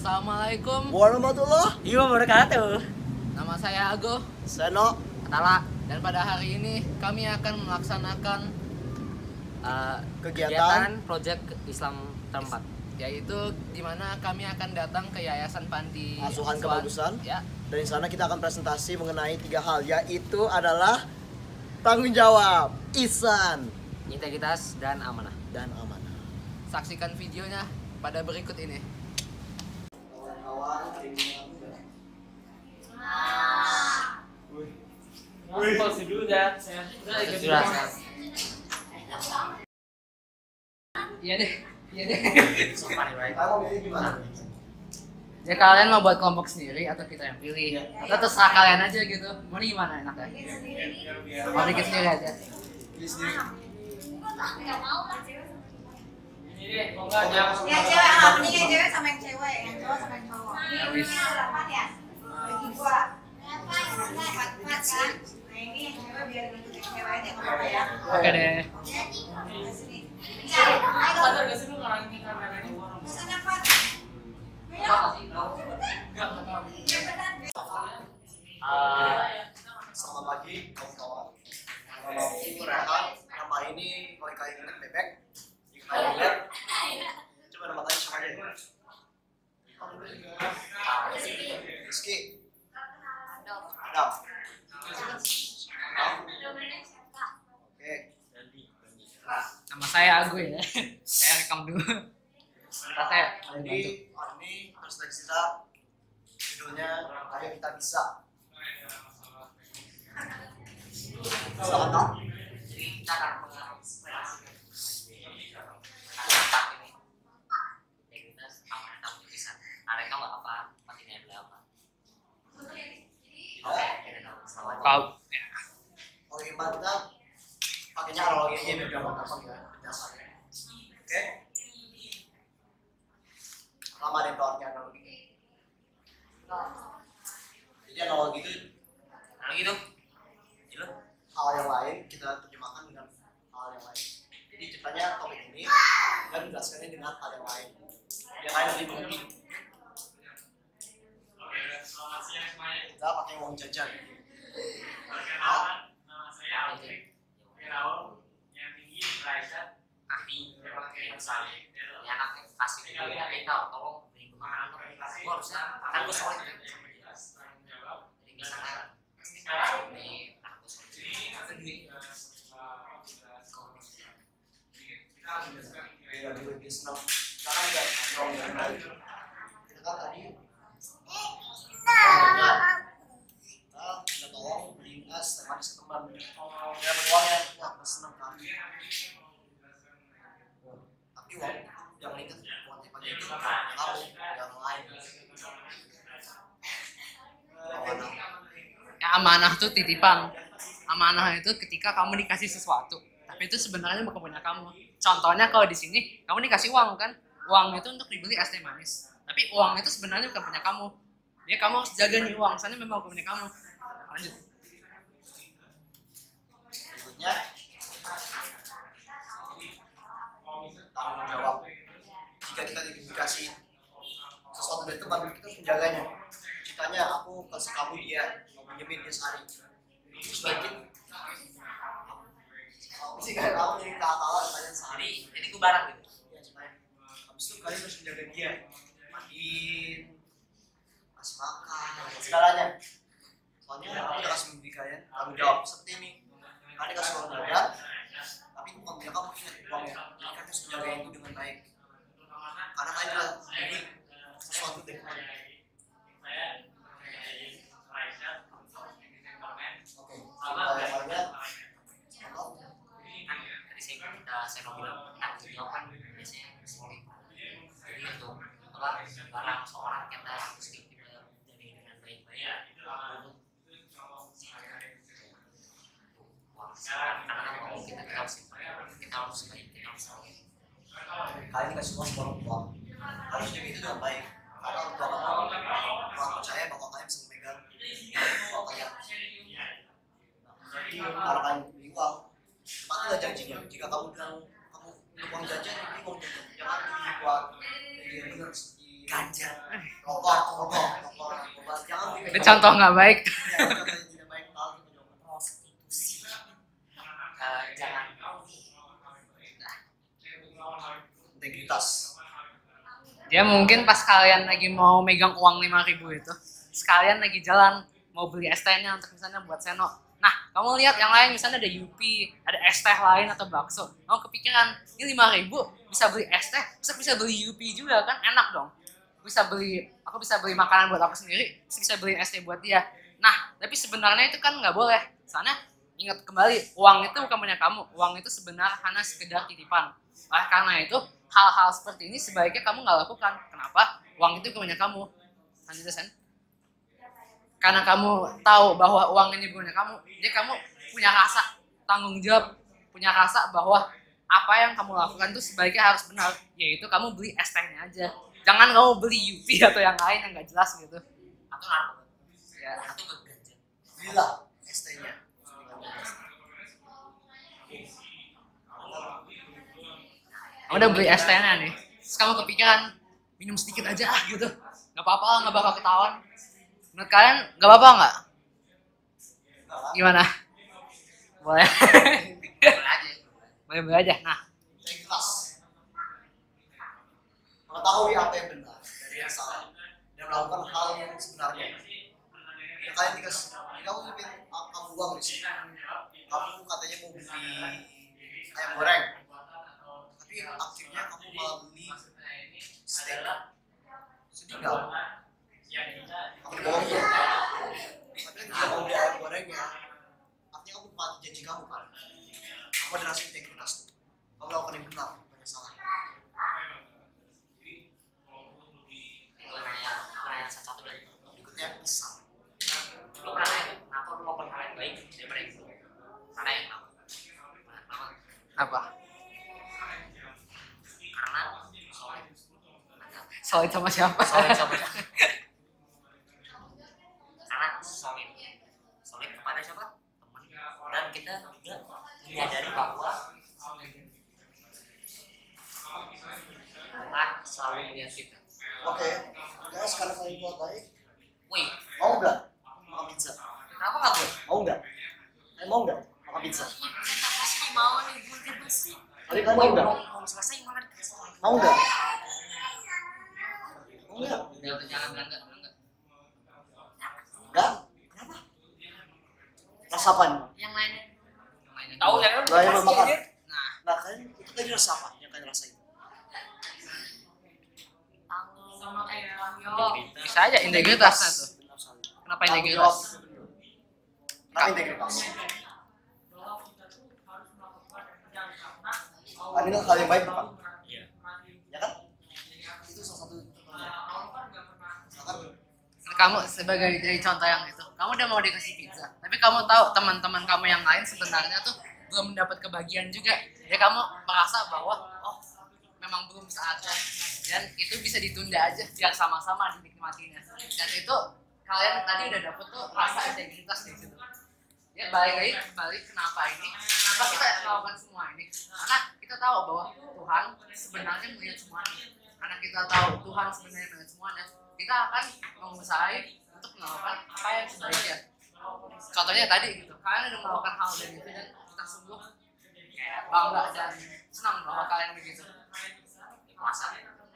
Assalamualaikum warahmatullahi wabarakatuh. Nama saya Ago Seno Atala. Dan pada hari ini kami akan melaksanakan kegiatan Project Islam Terempat, yaitu dimana kami akan datang ke Yayasan Panti Asuhan Kebagusan. Ya. Dan di sana kita akan presentasi mengenai 3 hal, yaitu adalah tanggung jawab, ihsan, integritas, dan amanah. Saksikan videonya pada berikut ini. Supposed to do that. Iya deh. Kamu pilih gimana? Ya kalian mau buat kelompok sendiri atau kita yang pilih? Atau terserah kalian aja gitu. Mau nih gimana enaknya? Mau bikin sendiri aja. Pilih sendiri. Ya cewek, mendingan cewek sama yang cewek, yang cowok sama yang cowok. Wis. Dapat ya? Bagi dua. Empat kan? Nah ini yang cewek biar ngikut yang cewek aja, nggak apa-apa ya? Oke deh. Sini. Ayo. Pesannya Pak. Selamat pagi kawan-kawan. Nama aku Rehan. Nama ini kalau kalian ingat bebek. Jika kalian lihat, coba nama tanya siapa aja. Rizky. Adam. Oke. Nama saya Agu ya. Saya rekam dulu. Bentar saya. Jadi hari ini presentasi kita judulnya Ayo Kita Bisa. Silakan Kak. Jadi kita akan menginspirasi integritas, amanah, dan kebijaksanaan. Mereka nggak apa, pentingnya adalah apa? Kau. Kalau gimana kita pakainya analogi aja biar gampang ya penjelasannya. Oke. Lama deh keluarnya analogi. Jadi analogi itu hal yang lain kita terjemahkan dengan hal yang lain. Jadi ceritanya topik ini dan menjelaskannya dengan hal yang lain. Yang lain lebih penting. Kita pakai uang jajan. Nama saya Alvin. Yang tinggi derajat Ahli, yang saling, ini anaknya kasih dulu ya, kita tolong beri kemana dong. Gue harusnya kan gue solid kan sama dia. Jadi misalnya ini anak gue solid, itu duit. Biar lebih senang. Karena nggak ngomong kita kan tadi kita tolong beli es teh manis ke teman. Biar uang yang wah senang kan. Tapi uang jangan ingat uang tipe itu kamu yang lain. Ya, amanah tuh titipan. Amanah itu ketika kamu dikasih sesuatu, tapi itu sebenarnya bukan punya kamu. Contohnya kalau di sini kamu dikasih uang kan, uang itu untuk dibeli es teh manis. Tapi uang itu sebenarnya bukan punya kamu. Ya kamu harus jaga nih uang, soalnya memang bukan punya kamu. Lanjut. Berikutnya tanggung jawab. Jika kita dikasih sesuatu dari teman, kita harus menjaganya. Ceritanya aku kasih kamu dia, mau pinjemin dia sehari. Terus balikin. Sih kayak kamu jadi kakak kalian sehari. Jadi gue barang gitu. Ya ceritanya. Habis itu kalian harus menjaga dia, mandiin, kasih makan, segalanya. Soalnya aku udah kasih mimpi kalian tanggung jawab seperti ini. Kalian kasih uang jajan, tapi bukan punya kamu ingat uangnya. Jadi kalian harus menjaga itu dengan baik. Karena kalian telah membeli sesuatu dari teman. Oke, kita yang lainnya. Tadi saya mau bilang tanggung jawab kan biasanya solid. Jadi untuk barang seorang kita harus kita jadi dengan baik-baik. Karena kita harus baik, kita harus solid. Kalian dikasih uang seborong uang. Harus jaga itu dengan baik. Karena untuk kamu percaya bahwa kalian bisa memegang uang kalian. Jadi kalau kalian beli uang, sepatutnya janjinya. Jika kamu bilang kamu untuk uang jajan, ini uang jajan. Jangan beli buat yang benar di ganja, rokok, narkoba. Jangan beli Itu contoh nggak baik. Ya, contoh yang tidak baik kalau kita coba. Prostitusi. Jangan Integritas. Dia mungkin pas kalian lagi mau megang uang 5.000 itu, sekalian lagi jalan mau beli es tehnya untuk misalnya buat seno. Nah, kamu lihat yang lain misalnya ada Yupi, ada es teh lain atau bakso. Kamu kepikiran, ini 5.000 bisa beli es teh, bisa beli Yupi juga kan, enak dong. Aku bisa beli makanan buat aku sendiri, bisa beli es teh buat dia. Nah, tapi sebenarnya itu kan nggak boleh. Soalnya ingat kembali, uang itu bukan punya kamu. Uang itu sebenarnya hanya sekedar titipan. Oleh karena itu, hal-hal seperti ini sebaiknya kamu nggak lakukan. Kenapa? Uang itu bukan punya kamu. Lanjut, Sen. Karena kamu tahu bahwa uang ini punya kamu, jadi kamu punya rasa tanggung jawab, punya rasa bahwa apa yang kamu lakukan itu sebaiknya harus benar, yaitu kamu beli es tehnya aja. Jangan kamu beli Yupi atau yang lain yang nggak jelas gitu. atau narkoba. Ya. Atau ganja. Belilah ST-nya. Kamu udah beli es tehnya nih, terus kamu kepikiran minum sedikit aja gitu, nggak apa-apa lah, nggak bakal ketahuan. Menurut kalian nggak apa-apa nggak? Gimana? Boleh. Boleh aja. Boleh aja. Nah, Integritas. Mengetahui apa yang benar dari yang salah dan melakukan hal yang sebenarnya. Ya, kalian dikasih, kamu nyepin kamu uang di sini. Kamu katanya mau beli ayam goreng, tapi akhirnya kamu malah beli steak. Sedih nggak? Kamu bohong ya? Tapi ketika kamu beli ayam gorengnya, artinya kamu mati janji kamu kan? Kamu ada rasa integritas. Kamu melakukan yang benar, bukan yang salah. Itu nanya satu lagi. Berikutnya pisang. Lo pernah nanya kenapa lo melakukan hal yang baik daripada yang buruk? Karena yang kenapa? apa? Karena Solid sama siapa? solid sama karena solid kepada siapa? Teman. Dan kita juga menyadari bahwa Tuhan selalu melihat kita. Oke, guys, sekarang kalian buat baik. Wih, Mau nggak makan pizza? kenapa nggak gue? Mau nggak? Kalian mau nggak makan pizza? Kita pasti mau nih, gue pasti. Kalian mau nggak? Mau selesai malah dikasih. Mau nggak? Mau nggak? Jangan bilang enggak. Nggak? Kenapa? Rasa apa nih? Yang lain tahu yang lain Lah, yang belum makan. Nah, Nah, kalian itu tadi rasa apa yang kalian rasain? sama kayak bisa aja integritasnya tuh. Benar sekali. Kenapa Tanggung integritas? jawab itu benar. Kenapa integritas? Kalian kan hal yang baik bukan? Iya. Ya kan? Itu salah satu. Misalkan Kamu sebagai dari contoh yang itu, kamu udah mau dikasih pizza, tapi kamu tahu teman-teman kamu yang lain sebenarnya tuh belum mendapat kebahagiaan juga. Ya kamu merasa bahwa oh memang belum saatnya, dan itu bisa ditunda aja biar sama-sama dinikmatinya. Dan itu kalian tadi udah dapet tuh rasa integritas di situ. Ya balik kenapa kita melakukan semua ini? Karena kita tahu bahwa Tuhan sebenarnya melihat semuanya. Karena kita tahu Tuhan sebenarnya melihat semuanya, kita akan mengusahakan untuk melakukan apa yang sebaiknya. Contohnya tadi gitu, kalian udah melakukan hal dan itu, dan kita sungguh kayak bangga dan senang bahwa kalian begitu. puasa.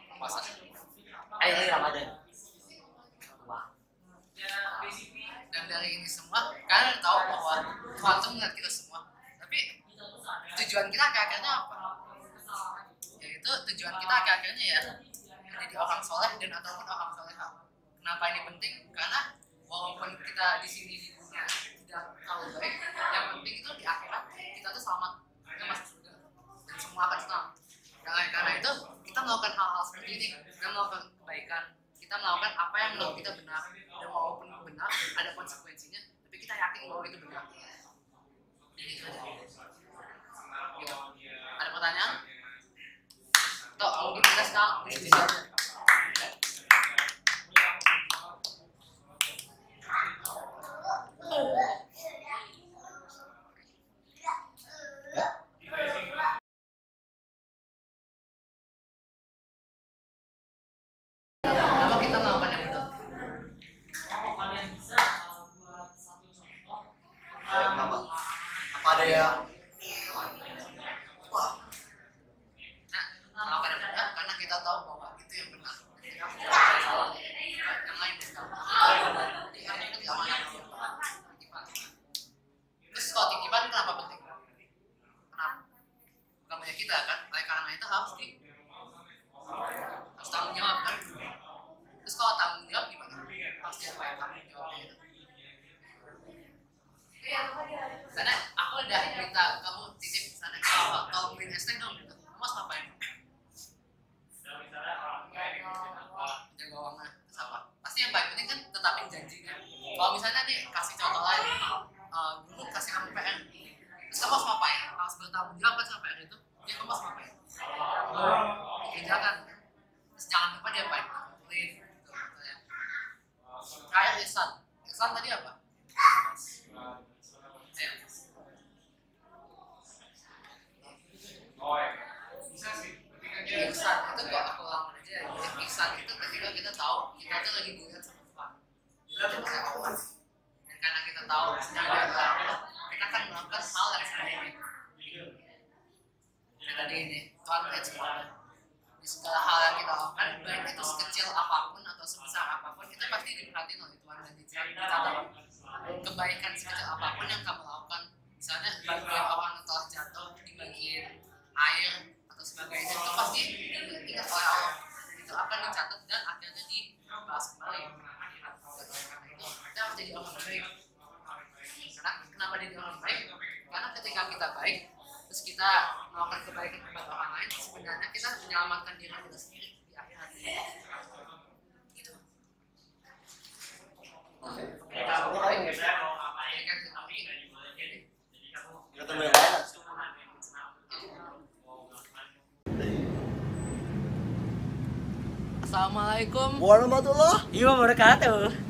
Ini Ramadan. Wah, Dan dari ini semua, kalian tahu bahwa Tuhan tuh melihat kita semua. Tapi tujuan kita akhir-akhirnya apa? Yaitu tujuan kita akhir-akhirnya ya menjadi orang soleh dan ataupun orang soleha. Kenapa ini penting? Karena walaupun kita di sini di dunia tidak terlalu baik, yang penting itu di akhirat kita tuh selamat, kita masuk surga dan semua akan senang. Karena itu kita melakukan hal-hal seperti ini, kita melakukan kebaikan, kita melakukan apa yang menurut kita benar, dan walaupun benar ada konsekuensinya, tapi kita yakin bahwa itu benar. Jadi itu aja. Gitu. Ada pertanyaan? Toh mungkin kita sekarang diskusi aja. kita tahu bahwa itu yang benar, ketika kita salah, yang lain yang salah. Jadi yang itu amanah titipan. Terus kalau titipan kenapa penting? Kenapa? Bukan punya kita kan? Oleh karena itu harus tanggung jawab kan? Terus kalau tanggung jawab gimana? Harus diapain tanggung jawabnya itu? Karena aku udah minta kamu titip sana, kalau beliin es teh dong, kamu harus ngapain? Jaga uangnya, terus apa? Pasti yang paling penting kan tetapin janji kan. Kalau misalnya nih kasih contoh lain, guru kasih kamu PR, terus kamu harus ngapain? Harus bertanggung jawab kan sama PR itu, ya kamu harus ngapain? Kerjakan, terus jangan lupa dia apa? Kumpulin, gitu. Kayak Ihsan tadi apa? Ihsan itu kok aku ulang aja ya. Ihsan itu ketika kita tahu kita tuh lagi dilihat sama Tuhan. Dilihat sama Tuhan. Dan karena kita tahu sedang dilihat, kita akan melakukan hal yang sebenarnya. Tadi ini Tuhan melihat semuanya. Di segala hal yang kita lakukan, baik itu sekecil apapun atau sebesar apapun, kita pasti diperhatiin oleh Tuhan dan kita tahu kebaikan sekecil apapun yang kamu lakukan. Misalnya bantuin orang yang telah jatuh, dibagiin air atau sebagainya, itu pasti diingat oleh Allah. Itu akan dicatat dan akhirnya dibahas kembali. Karena itu kita harus jadi orang baik. Karena kenapa jadi orang baik? Karena ketika kita baik, terus kita melakukan kebaikan kepada orang lain, sebenarnya kita menyelamatkan diri kita sendiri di akhirat. Gitu. Ketemu yang lain. Assalamualaikum Warahmatullahi Iya wabarakatuh.